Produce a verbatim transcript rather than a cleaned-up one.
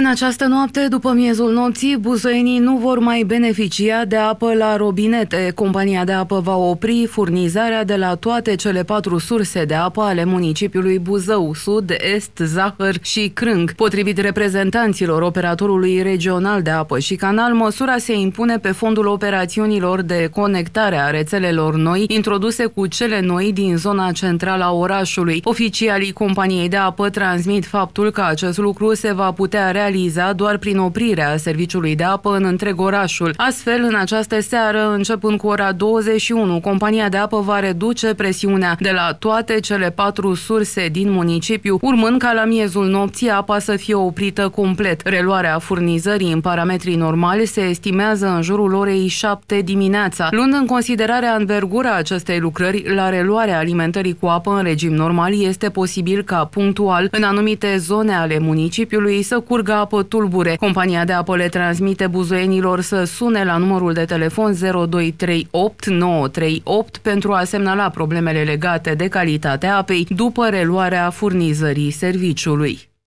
această noapte, după miezul nopții, buzoienii nu vor mai beneficia de apă la robinete. Compania de apă va opri furnizarea de la toate cele patru surse de apă ale municipiului Buzău, Sud, Est, Zahăr și Crâng. Potrivit reprezentanților operatorului regional de apă și canal, măsura se impune pe fondul operațiunilor de conectare a rețelelor noi, introduse cu cele noi din zona centrală a orașului. Oficialii companiei de apă transmit faptul că acest lucru se va putea realiza doar prin oprirea serviciului de apă în întreg orașul. Astfel, în această seară, începând cu ora douăzeci și unu, compania de apă va reduce presiunea de la toate cele patru surse din municipiu, urmând ca la miezul nopții apa să fie oprită complet. Reluarea furnizării în parametrii normali se estimează în jurul orei șapte dimineața. Luând în considerare anvergura acestei lucrări, la reluarea alimentării cu apă în regim normal este posibil ca punctual, în anumite zone ale municipiului, să curgă apă tulbure. Compania de apă le transmite buzoienilor să sune la numărul de telefon zero doi trei opt nouă trei opt pentru a semnala problemele legate de calitatea apei după reluarea furnizării serviciului.